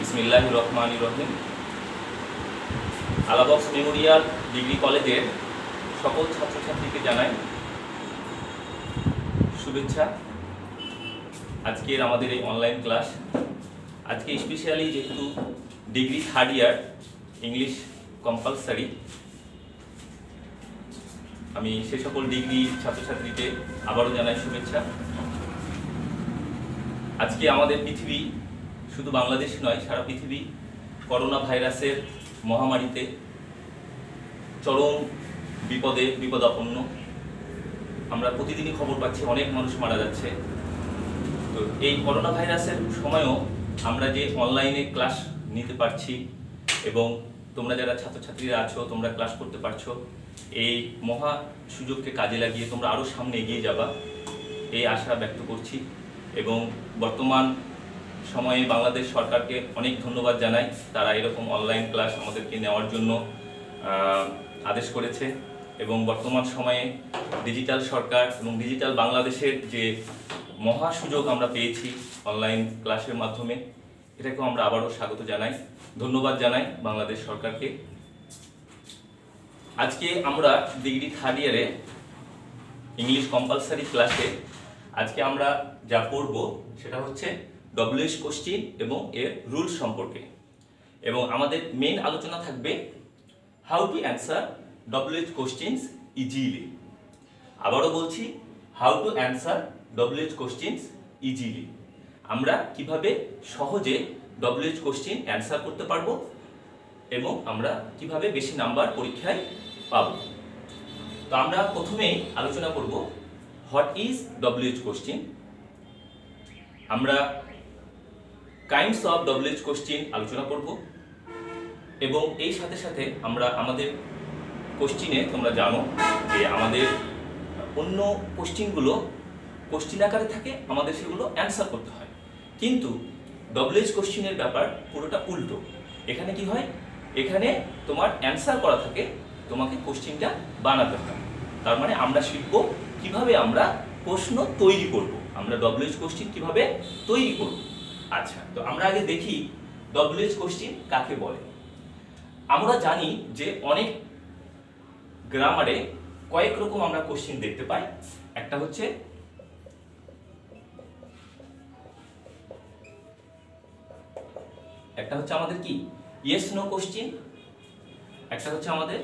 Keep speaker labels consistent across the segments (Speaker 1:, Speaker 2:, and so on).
Speaker 1: বিসমিল্লাহির রহমানির রহিম। Alabux Memorial degree কলেজের সকল ছাত্রছাত্রীকে জানাই শুভেচ্ছা। আজকের আমাদের এই অনলাইন ক্লাস, আজকে স্পেশালি যেহেতু degree third year English compulsory, আমি সে সকল ডিগ্রি ছাত্রছাত্রীকে আবারও জানাই শুভেচ্ছা। আজকে আমাদের পৃথিবী, শুধু বাংলাদেশ নয় সারা পৃথিবী করোনা ভাইরাসের মহামারীতে চরম বিপদাপন্ন। আমরা প্রতিদিনই খবর পাচ্ছি অনেক মানুষ মারা যাচ্ছে। তো এই করোনা ভাইরাসের সময়ও আমরা যে অনলাইনে ক্লাস নিতে পারছি এবং তোমরা যারা ছাত্রছাত্রীরা আছো তোমরা ক্লাস করতে পারছো, এই মহা সুযোগকে কাজে লাগিয়ে তোমরা আরও সামনে এগিয়ে যাবা এই আশা ব্যক্ত করছি। এবং বর্তমান সময়ে বাংলাদেশ সরকারকে অনেক ধন্যবাদ জানাই, তারা এরকম অনলাইন ক্লাস আমাদেরকে নেওয়ার জন্য আদেশ করেছে। এবং বর্তমান সময়ে ডিজিটাল সরকার এবং ডিজিটাল বাংলাদেশের যে মহা সুযোগ আমরা পেয়েছি অনলাইন ক্লাসের মাধ্যমে, এটাকেও আমরা আবারও স্বাগত জানাই, ধন্যবাদ জানাই বাংলাদেশ সরকারকে। আজকে আমরা ডিগ্রি থার্ড ইয়ারে ইংলিশ কম্পালসারি ক্লাসে আজকে আমরা যা পড়ব সেটা হচ্ছে WH কোশ্চিন এবং এর রুলস সম্পর্কে। এবং আমাদের মেইন আলোচনা থাকবে how to answer WH questions easily. আবারও বলছি, how to answer WH questions easily. আমরা কিভাবে সহজে WH কোশ্চিন অ্যান্সার করতে পারবো এবং আমরা কিভাবে বেশি নাম্বার পরীক্ষায় পাবো। তো আমরা প্রথমেই আলোচনা করব হোয়াট ইজ WH কোশ্চিন। আমরা কাইন্ডস অফ WH কোশ্চিন আলোচনা করব এবং এই সাথে সাথে আমরা আমাদের কোশ্চিনে, তোমরা জানো যে আমাদের অন্য কোশ্চিনগুলো কোশ্চিন আকারে থাকে, আমাদের সেগুলো অ্যান্সার করতে হয়। কিন্তু WH কোশ্চিনের ব্যাপার পুরোটা উল্টো। এখানে কি হয়, এখানে তোমার অ্যান্সার করা থাকে, তোমাকে কোশ্চিনটা বানাতে হয়। তার মানে আমরা শিখব কিভাবে আমরা প্রশ্ন তৈরি করব, আমরা WH কোশ্চিন কিভাবে তৈরি করব। আচ্ছা, তো আমরা আগে দেখি WH কোশ্চিন কাকে বলে। আমরা জানি যে অনেক গ্রামারে কয়েক রকম আমরা কোশ্চিন দেখতে পাই। একটা হচ্ছে আমাদের কি ইয়েস নো কোশ্চিন, একটা হচ্ছে আমাদের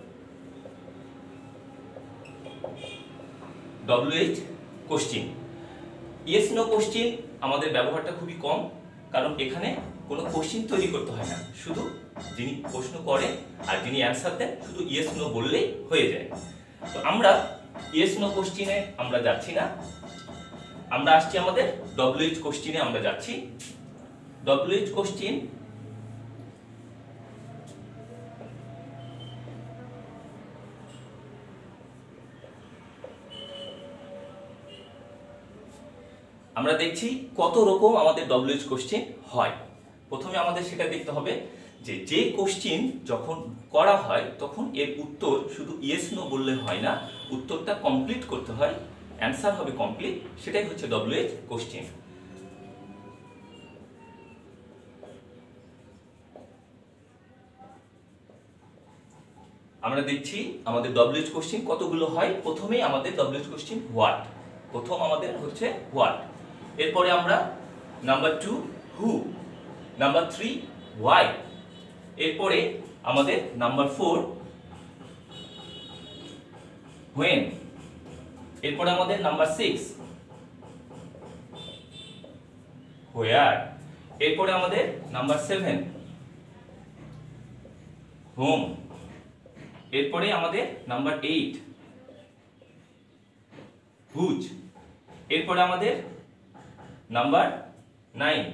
Speaker 1: WH question. Yes no question আমাদের ব্যবহারটা খুবই কম, কারণ এখানে কোনো কোশ্চিন তৈরি করতে হয় না, শুধু যিনি প্রশ্ন করে আর যিনি অ্যান্সার দেন শুধু ইয়েস নো বললেই হয়ে যায়। তো আমরা ইয়েস নো কোশ্চিনে আমরা যাচ্ছি না, আমরা আসছি আমাদের WH কোশ্চিনে আমরা যাচ্ছি। WH কোশ্চিন আমরা দেখছি কত রকম আমাদের WH কোশ্চিন হয়। প্রথমে আমাদের সেটা দেখতে হবে যে কোশ্চিন যখন করা হয় তখন এর উত্তর শুধু ইয়েস নো বললে হয় না, উত্তরটা কমপ্লিট করতে হয়, অ্যান্সার হবে কমপ্লিট, সেটাই হচ্ছে WH কোশ্চিন। আমরা দেখছি আমাদের WH কোশ্চিন কতগুলো হয়। প্রথমেই আমাদের WH কোশ্চিন হোয়াট, প্রথম আমাদের হচ্ছে হোয়াট। এরপরে আমরা নাম্বার 2 হু, নাম্বার 3 ওয়াই, এরপরে আমাদের নাম্বার 4 হোয়েন, এরপরে আমাদের নাম্বার 6 হোয়ার, এরপরে আমাদের নাম্বার 7 হোম, এরপরে আমাদের নাম্বার 8 হুজ, এরপরে আমাদের নাম্বার 9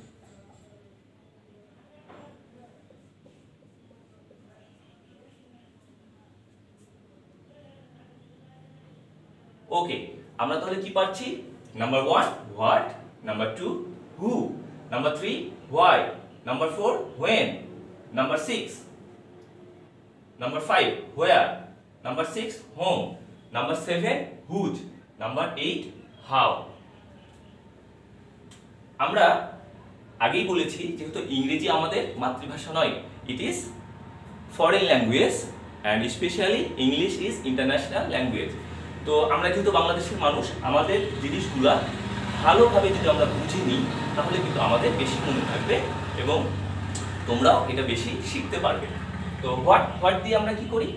Speaker 1: ওকে। আমরা তাহলে কি পাচ্ছি, number 1 what, number 2 who, number 3 why, number 4 when, number 6 number 5 where, number 6 whom, number 7 whose, number 8 how. আমরা আগেই বলেছি যেহেতু ইংরেজি আমাদের মাতৃভাষা নয়, it is foreign language and specially English is international language. তো আমরা যেহেতু বাংলাদেশের মানুষ, আমাদের জিনিসগুলা ভালোভাবে যদি আমরা বুঝে নিই তাহলে কিন্তু আমাদের বেশি মনে থাকবে এবং তোমরাও এটা বেশি শিখতে পারবে। তো হোয়াট দিয়ে আমরা কি করি,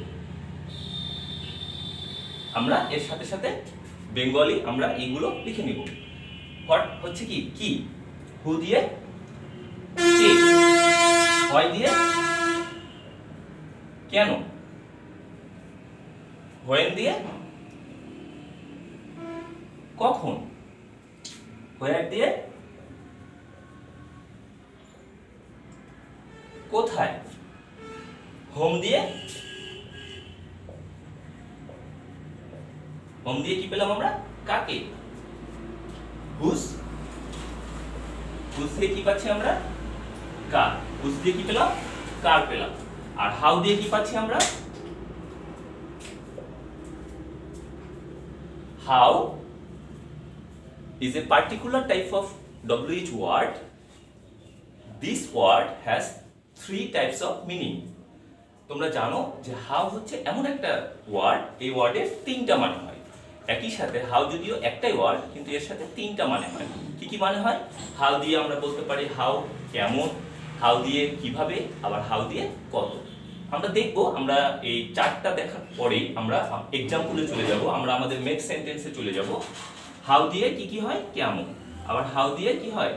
Speaker 1: আমরা এর সাথে সাথে বেঙ্গলি আমরা এইগুলো লিখে নিব। হোয়াট হচ্ছে কি কি, হু দিয়ে কে, হয় দিয়ে কেন, হোয়েন দিয়ে কখন, হোয়ার দিয়ে কোথায়, হোম দিয়ে কি পেলাম আমরা কাকে, হুজ দিয়ে কি পাচ্ছি আমরা কার, হুজ দিয়ে কি পেলাম কার পেলাম। আর হাউ দিয়ে কি পাচ্ছি আমরা, how is a particular type of WH word. This word has 3 types of meaning. তোমরা জানো যে হাউ হচ্ছে এমন একটা ওয়ার্ড, এই ওয়ার্ডের 3টা মানে হয়। একই সাথে হাউ যদিও একটাই ওয়ার্ড কিন্তু এর সাথে 3টা মানে হয়। কি কি মানে হয়, হাউ দিয়ে আমরা বলতে পারি হাউ কেমন, হাউ দিয়ে কিভাবে, আবার হাউ দিয়ে কত। আমরা দেখব, আমরা এই 4টা দেখার পরেই আমরা এক্সাম্পলে চলে যাব, আমরা আমাদের মেক সেন্টেন্সে চলে যাব। হাউ দিয়ে কি কি হয় কেমন, আবার হাউ দিয়ে কি হয়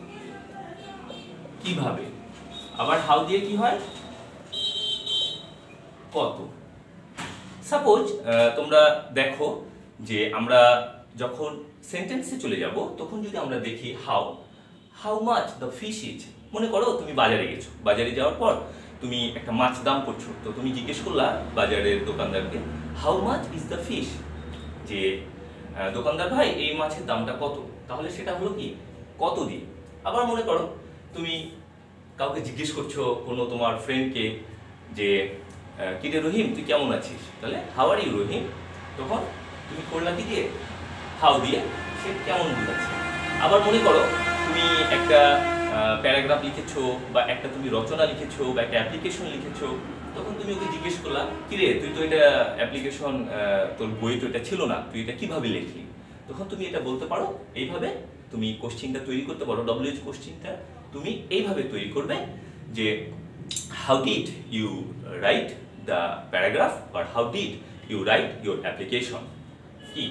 Speaker 1: কিভাবে, আবার হাউ দিয়ে কি হয় কত। সাপোজ তোমরা দেখো যে আমরা যখন সেন্টেন্সে চলে যাব তখন যদি আমরা দেখি how much the fish is. মনে করো তুমি বাজারে গেছো, বাজারে যাওয়ার পর তুমি একটা মাছ দাম করছো, তো তুমি জিজ্ঞেস করলা বাজারের দোকানদারকে how much is the fish, যে দোকানদার ভাই এই মাছের দামটা কত, তাহলে সেটা হলো কি কত দিয়ে। আবার মনে করো তুমি কাউকে জিজ্ঞেস করছো, কোনো তোমার ফ্রেন্ডকে, যে কিরে রহিম তুই কেমন আছিস, তাহলে হাউ আর ইউ রহিম, তখন তুমি করলা কি দিয়ে হাউ দিয়ে, সে কেমন বুঝাচ্ছে। আবার মনে করো তুমি একটা প্যারাগ্রাফ লিখেছো বা একটা তুমি রচনা লিখেছো বা একটা অ্যাপ্লিকেশন লিখেছো, তখন তুমি ওকে জিজ্ঞেস করলা কিরে তুই তো এটা অ্যাপ্লিকেশন, তোর বই তো এটা ছিল না, তুই এটা কিভাবে লিখলি। তখন তুমি এটা বলতে পারো, এইভাবে তুমি কোশ্চিনটা তৈরি করতে পারো। WH কোশ্চিনটা তুমি এইভাবে তৈরি করবে যে how did you write the paragraph or how did you write your application। কি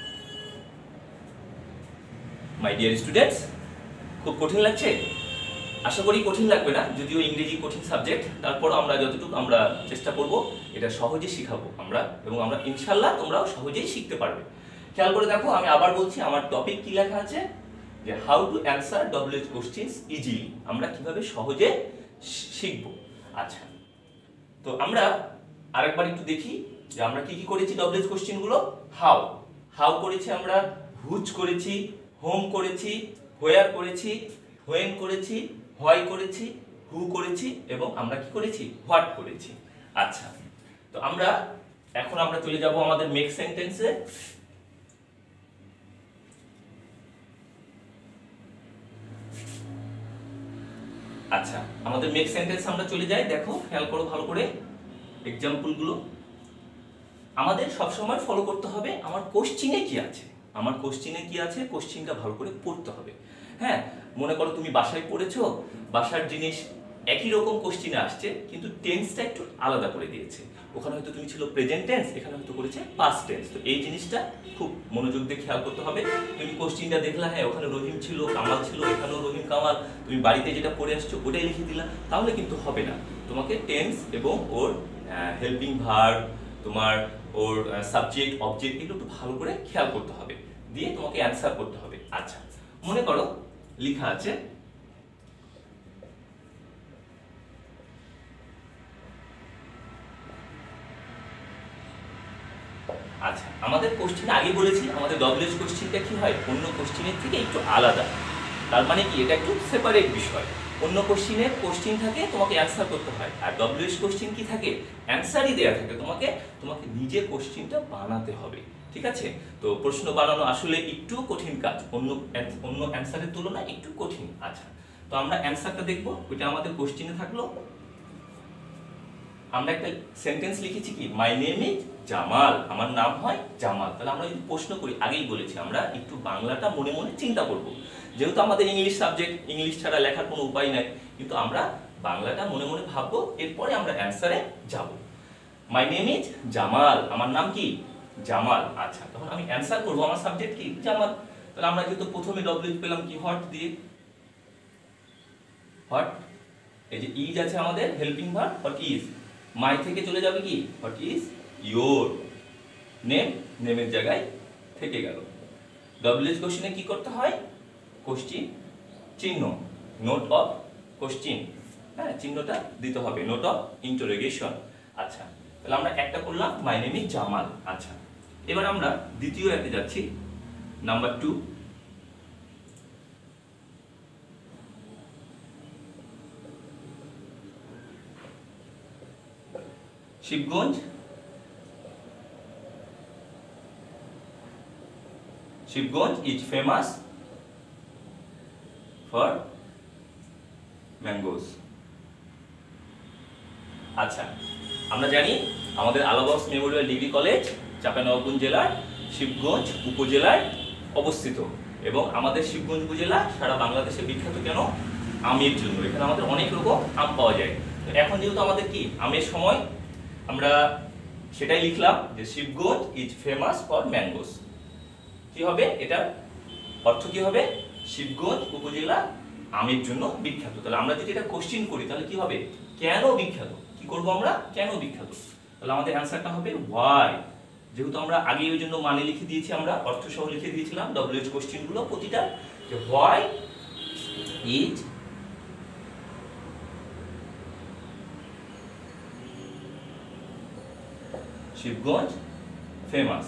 Speaker 1: মাই ডিয়ার স্টুডেন্টস, খুব কঠিন লাগছে? আশা করি কঠিন লাগবে না, যদিও ইংরেজি কঠিন সাবজেক্ট, তারপর আমরা যতটুকু আমরা চেষ্টা করব এটা সহজে শিখাবো আমরা, এবং আমরা ইনশাল্লাহ তোমরাও সহজেই শিখতে পারবে। খেয়াল করে দেখো, আমি আবার বলছি আমার টপিক কি লেখা আছে, যে how to answer WH questions easily, আমরা কিভাবে সহজে শিখব। আচ্ছা, তো আমরা আরেকবার একটু দেখি যে আমরা কি কি করেছি WH কোশ্চেনগুলো। হাউ করেছি আমরা, হুজ করেছি, হোম করেছি, হোয়ার করেছি, হোয়েন করেছি, হোয়াই করেছি, হু করেছি, এবং আমরা কি করেছি হোয়াট করেছি। আচ্ছা, তো এখন আমরা চলে যাব আমাদের মেক সেন্টেন্সে। আচ্ছা, আমাদের মেক সেন্টেন্স আমরা চলে যাই। দেখো, খেয়াল করো ভালো করে এক্সাম্পল গুলো। আমাদের সবসময় ফলো করতে হবে আমার কোশ্চিনে কি আছে, আমার কোশ্চিনে কি আছে, কোশ্চিনটা ভালো করে পড়তে হবে। হ্যাঁ, মনে করো তুমি বাসায় পড়েছো, বাসার জিনিস একই রকম কোশ্চিনে আসছে কিন্তু টেন্সটা একটু আলাদা করে দিয়েছে। ওখানে হয়তো তুমি ছিল প্রেজেন্ট টেন্স, এখানে হয়তো করেছে পাস্ট টেন্স। তো এই জিনিসটা খুব মনোযোগ দিয়ে খেয়াল করতে হবে। তুমি কোশ্চিনটা দেখলা, হ্যাঁ ওখানে রহিম ছিল, কামাল ছিল, এখানেও রহিম কামাল, তুমি বাড়িতে যেটা পড়ে আসছো ওটাই লিখে দিলা, তাহলে কিন্তু হবে না। তোমাকে টেন্স এবং ওর হেল্পিং ভার্ব, তোমার ওর সাবজেক্ট অবজেক্ট এগুলো একটু ভালো করে খেয়াল করতে হবে, দিয়ে তোমাকে অ্যান্সার করতে হবে। আচ্ছা, মনে করো লেখা আছে আচ্ছা, আমাদের কোশ্চেনে আগে বলেছি আমাদের WH কোশ্চেনটা কি হয় অন্য কোশ্চেনের থেকে একটু আলাদা। তার মানে কি এটা একটু সেপারেট বিষয়। অন্য কোশ্চেনের কোশ্চেন থাকে, তোমাকে অ্যান্সার করতে হয়, আর WH কোশ্চেন কি থাকে অ্যান্সারই দেয়া থাকে, তোমাকে নিজে কোশ্চেনটা বানাতে হবে। ঠিক আছে? তো প্রশ্ন বানানো আসলে একটু কঠিন কাজ, অন্য অ্যান্সারের তুলনায় একটু কঠিন। আচ্ছা, তো আমরা অ্যান্সারটা দেখব, ওইটা আমাদের কোশ্চেনে থাকলো। আমরা একটা সেন্টেন্স লিখেছি কি, মাই নেম ইজ জামাল, আমার নাম হয় জামাল। তাহলে আমরা যদি প্রশ্ন করি, আগেই বলেছি আমরা একটু বাংলাটা মনে মনে চিন্তা করব, যেহেতু আমাদের ইংলিশ সাবজেক্ট, ইংলিশ ছাড়া লেখার কোনো উপায় নাই, কিন্তু আমরা বাংলাটা মনে মনে ভাববো, এরপরে আমরা অ্যান্সারে যাব। মাই নেম ইজ জামাল, আমার নাম কি জামাল। আচ্ছা, তখন আমি অ্যান্সার করবো, আমার সাবজেক্ট কি জামাল। তাহলে আমরা যেহেতু প্রথমে ডব্লিউ পেলাম কি, হোয়াট দিয়ে, হোয়াট, এই যে ইজ আছে আমাদের helping verb, what is, my থেকে চলে যাবে কি, হোয়াট ইজ ইয়োর নেম, নেমের জায়গায় থেকে গেল। ডব্লিউএইচ কোশ্চেনে কি করতে হয়, কোশ্চিন চিহ্ন, নোট অফ কোশ্চিন, হ্যাঁ চিহ্নটা দিতে হবে, নোট অফ ইন্টারোগেশন। আচ্ছা, তাহলে আমরা একটা করলাম, মাই নেম ইজ জামাল। আচ্ছা, এবার আমরা দ্বিতীয় এতে যাচ্ছি, number 2। Shibganj, Shibganj is famous for mangoes. আচ্ছা, আমরা জানি আমাদের Alabas memorial degree college Chapainawabganj জেলার শিবগঞ্জ উপজেলায় অবস্থিত, এবং আমাদের শিবগঞ্জ উপজেলা সারা বাংলাদেশে বিখ্যাত কেন, আমের জন্য। এখানে আমাদের অনেক রকম আম পাওয়া যায়। তো এখন যেহেতু আমাদের কি আমের সময়, আমরা সেটাই লিখলাম যে Shibganj is famous for mangoes. কি হবে এটার অর্থ, কি হবে, শিবগঞ্জ উপজেলা আমের জন্য বিখ্যাত। তাহলে আমরা যদি এটা কোশ্চেন করি, তাহলে কি হবে, কেন বিখ্যাত, কি করব আমরা, কেন বিখ্যাত। তাহলে আমাদের অ্যান্সারটা হবে ওয়াই। যেহেতু আমরা আগে ওই জন্য মানে লিখে দিয়েছি, আমরা অর্থ সহ লিখে দিয়েছিলাম ডব্লিউএইচ কোশ্চেন গুলো প্রতিটা, যে হোয়াই ইজ শিবগঞ্জ ফেমাস।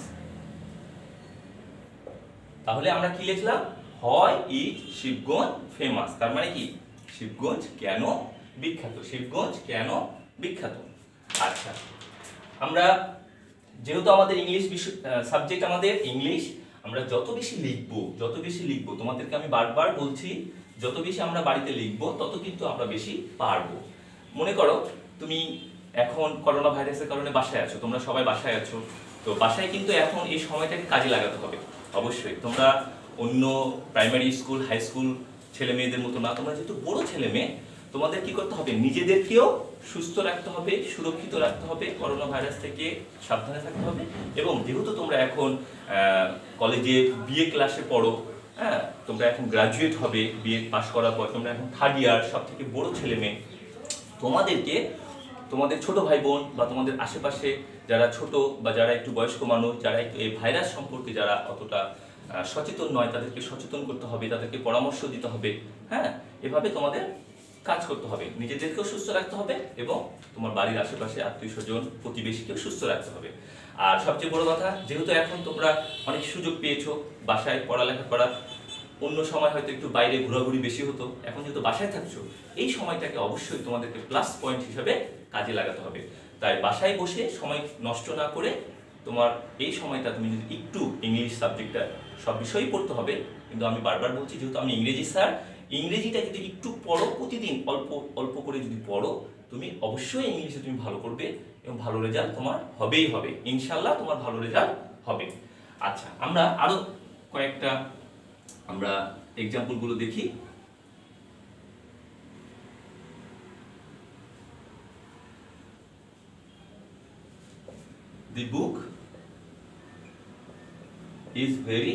Speaker 1: তাহলে আমরা কি লিখলাম, হয় ইজ শিবগঞ্জ ফেমাস, তার মানে কি শিবগঞ্জ কেন বিখ্যাত, শিবগঞ্জ কেন বিখ্যাত। আচ্ছা, আমরা যেহেতু আমাদের ইংলিশ সাবজেক্ট, আমাদের ইংলিশ, আমরা যত বেশি লিখবো, তোমাদেরকে আমি বারবার বলছি, যত বেশি আমরা বাড়িতে লিখবো তত কিন্তু আমরা বেশি পারবো। মনে করো তুমি এখন করোনা ভাইরাসের কারণে বাসায় আছো, তোমরা সবাই বাসায় আছো, তো বাসায় কিন্তু এখন এই সময়টাকে কাজে লাগাতে হবে। অবশ্যই তোমরা অন্য প্রাইমারি স্কুল, হাই স্কুল ছেলে মেয়েদের মতো না, তোমরা যেহেতু বড় ছেলে মেয়ে, তোমাদের কি করতে হবে, নিজেদেরকেও সুস্থ রাখতে হবে, সুরক্ষিত রাখতে হবে, করোনা ভাইরাস থেকে সাবধানে থাকতে হবে। এবং যেহেতু তোমরা এখন কলেজে বিএ ক্লাসে পড়ো, হ্যাঁ তোমরা এখন গ্রাজুয়েট হবে, বিএ পাস করার পর তোমরা এখন 3rd ইয়ার, সব থেকে বড় ছেলে মেয়ে, তোমাদেরকে তোমাদের ছোট ভাই বোন বা তোমাদের আশেপাশে যারা ছোট বা যারা একটু বয়স্ক মানুষ, যারা একটু এই ভাইরাস সম্পর্কে যারা অতটা সচেতন নয়, তাদেরকে সচেতন করতে হবে, তাদেরকে পরামর্শ দিতে হবে। হ্যাঁ, এভাবে তোমাদের কাজ করতে হবে, নিজেদেরকেও সুস্থ রাখতে হবে এবং তোমার বাড়ির আশেপাশে আত্মীয় স্বজন প্রতিবেশীকেও সুস্থ রাখতে হবে। আর সবচেয়ে বড় কথা, যেহেতু এখন তোমরা অনেক সুযোগ পেয়েছো বাসায় পড়ালেখা করার, অন্য সময় হয়তো একটু বাইরে ঘোরাঘুরি বেশি হতো, এখন যেহেতু বাসায় থাকছো, এই সময়টাকে অবশ্যই তোমাদেরকে প্লাস পয়েন্ট হিসেবে কাজে লাগাতে হবে। তাই বাসায় বসে সময় নষ্ট না করে তোমার এই সময়টা তুমি যদি একটু ইংলিশ সাবজেক্টটা, সব বিষয়ই পড়তে হবে, কিন্তু আমি বারবার বলছি যেহেতু আমি ইংরেজি স্যার, ইংরেজিটা যদি একটু পড়ো, প্রতিদিন অল্প অল্প করে যদি পড়ো, তুমি অবশ্যই ইংলিশে তুমি ভালো করবে এবং ভালো রেজাল্ট তোমার হবেই হবে, ইনশাল্লাহ তোমার ভালো রেজাল্ট হবে। আচ্ছা, আমরা আরো কয়েকটা আমরা এক্সাম্পল গুলো দেখি। The book is very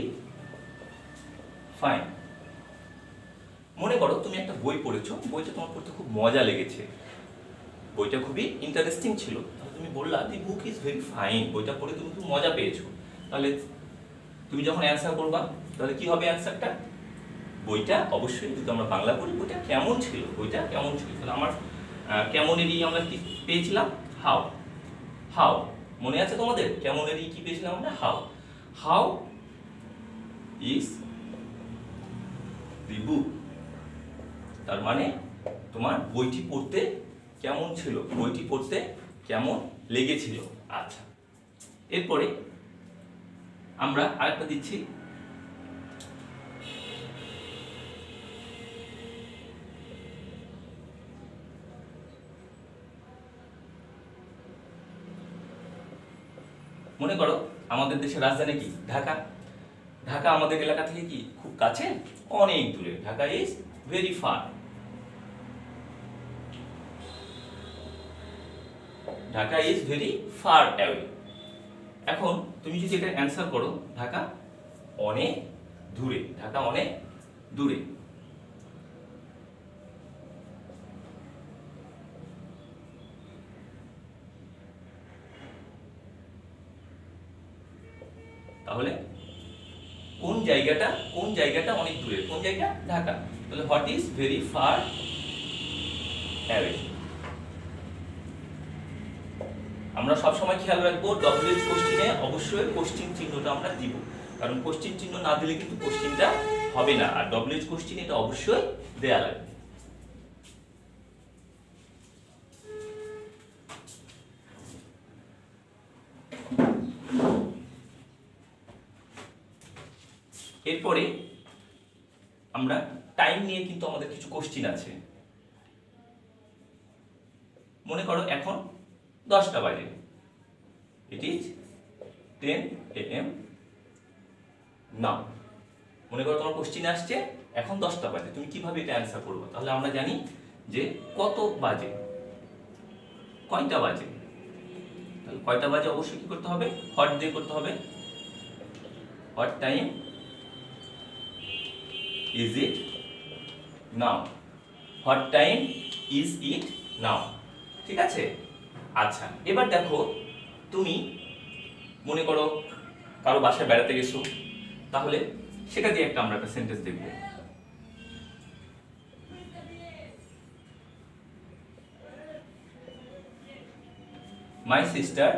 Speaker 1: fine. মনে করো তুমি একটা বই পড়েছো, বইটা তোমার পড়তে খুব মজা লেগেছে, বইটা খুবই ইন্টারেস্টিং ছিল, তাহলে তুমি বললা the book is very fine, বইটা পড়ে তুমি খুব মজা পেয়েছো। তাহলে তুমি যখন অ্যান্সার করবা, তাহলে কি হবে অ্যান্সারটা, বইটা অবশ্যই, যদি আমরা বাংলা পড়ি, বইটা কেমন ছিল, বইটা কেমন ছিল। তাহলে আমার কেমনেরই আমরা কি পেয়েছিলাম, হাউ। হাউ মনে আছে তোমাদের, কেমনেরই কি পেয়েছিলাম আমরা, how. How is the book, তার মানে তোমার বইটি পড়তে কেমন ছিল, বইটি পড়তে কেমন লেগেছিল। আচ্ছা, এরপরে আমরা আরেকটা দিচ্ছি, মনে করো আমাদের দেশের রাজধানী কি? ঢাকা। ঢাকা আমাদের এলাকা থেকে কি খুব কাছে? অনেক দূরে। Dhaka is very far. Dhaka is very far away. এখন তুমি যদি এটা অ্যান্সার করো, ঢাকা অনেক দূরে। ঢাকা অনেক দূরে। তাহলে কোন জায়গাটা অনেক দূরে? কোন জায়গা? ঢাকা। তাহলে what is very far away. আমরা সব সময় খেয়াল রাখবো ডব্লিউএইচ কোশ্চেনে অবশ্যই কোশ্চেন চিহ্নটা আমরা দিব, কারণ কোশ্চেন চিহ্ন না দিলে কিন্তু কোশ্চেনটা হবে না, আর ডব্লিউএইচ কোশ্চেনে এটা অবশ্যই দেয়া লাগবে। এরপরে আমরা টাইম নিয়ে কিন্তু আমাদের কিছু কোশ্চেন আছে। মনে করো এখন 10টা বাজে, ইট ইজ 10 AM নাও। মনে করো তোমার কোশ্চেন আসছে এখন 10টা বাজে, তুমি কিভাবে এটা অ্যান্সার করবে? তাহলে আমরা জানি যে কত বাজে, কয়টা বাজে। তাহলে কয়টা বাজে অবশ্যই কি করতে হবে? হোয়াট দিয়ে করতে হবে। What time is it now. What time is it now. ঠিক আছে? আচ্ছা, এবার দেখো তুমি মনে করো কারো বাসায় বেড়াতে গেছো, তাহলে সেটা দিয়ে আমরা একটা সেন্টেন্স দেখব। My sister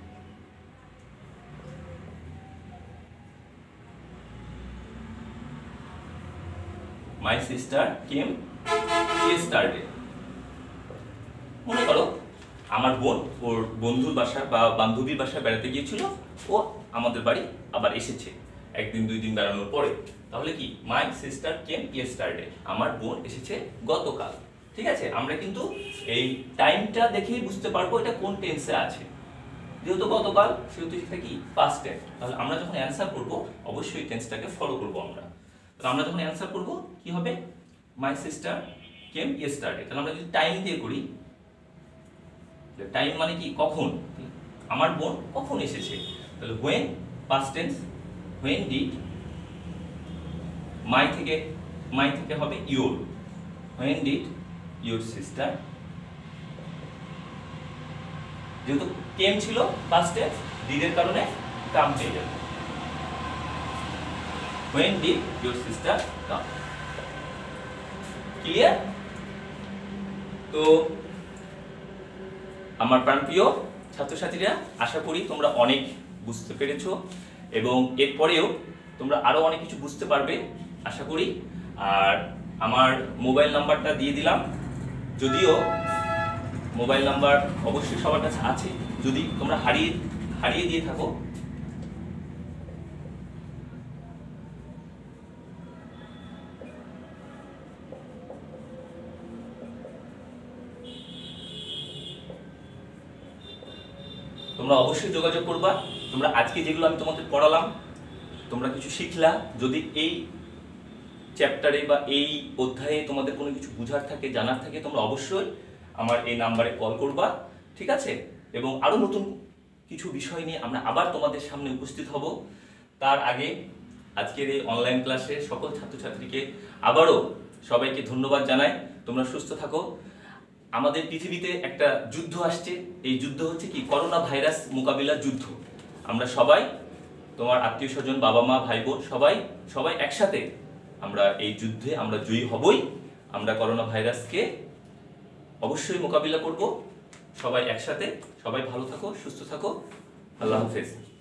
Speaker 1: came yesterday. মনে করো আমার বোন ওর বন্ধুর বাসা বা বান্ধবীর বাসায় বেড়াতে গিয়েছিল, ও আমাদের বাড়ি আবার এসেছে একদিন 2 দিন বেড়ানোর পরে। তাহলে কি? মাই সিস্টার কেম ইয়েস্টারডে, আমার বোন এসেছে গতকাল। ঠিক আছে? আমরা কিন্তু এই টাইমটা দেখেই বুঝতে পারবো এটা কোন টেন্সে আছে। যেহেতু গতকাল, সেহেতু সেটা কি? Past tense. তাহলে আমরা যখন অ্যান্সার করব অবশ্যই টেন্সটাকে ফলো করব আমরা। তাহলে আমরা যখন অ্যান্সার করব কি হবে? My sister came yesterday. তাহলে আমরা যদি টাইম দিয়ে করি, টাইম মানে কি? কখন। আমার বোন কখন এসেছে। তাহলে when past tense, when did, my থেকে হবে your, when did your sister, যেহেতু came ছিল past tense, did এর কারণে come হয়ে যাবে। when did your sister come। Clear? তো আমার প্রাণপ্রিয় ছাত্রছাত্রীরা, আশা করি তোমরা অনেক বুঝতে পেরেছো এবং এরপরেও তোমরা আরো অনেক কিছু বুঝতে পারবে আশা করি। আর আমার মোবাইল নাম্বারটা দিয়ে দিলাম, যদিও মোবাইল নাম্বার অবশ্যই সবার কাছে আছে, যদি তোমরা হারিয়ে দিয়ে থাকো তোমরা অবশ্যই যোগাযোগ করবা। তোমরা আজকে যেগুলো আমি তোমাদের পড়ালাম, তোমরা কিছু শিখলা, যদি এই চ্যাপ্টারে বা এই অধ্যায়ে তোমাদের কোনো কিছু বুঝার থাকে, জানার থাকে, তোমরা অবশ্যই আমার এই নাম্বারে কল করবা। ঠিক আছে? এবং আরো নতুন কিছু বিষয় নিয়ে আমরা আবার তোমাদের সামনে উপস্থিত হব। তার আগে আজকের এই অনলাইন ক্লাসে সকল ছাত্রছাত্রীকে আবারও সবাইকে ধন্যবাদ জানাই। তোমরা সুস্থ থাকো। আমাদের পৃথিবীতে একটা যুদ্ধ আসছে, এই যুদ্ধ হচ্ছে কি? করোনা ভাইরাস মোকাবিলার যুদ্ধ। আমরা সবাই, তোমার আত্মীয় স্বজন, বাবা মা, ভাই বোন, সবাই একসাথে আমরা এই যুদ্ধে আমরা জয়ী হবই। আমরা করোনা ভাইরাসকে অবশ্যই মোকাবিলা করব সবাই একসাথে। সবাই ভালো থাকো, সুস্থ থাকো। আল্লাহ হাফেজ।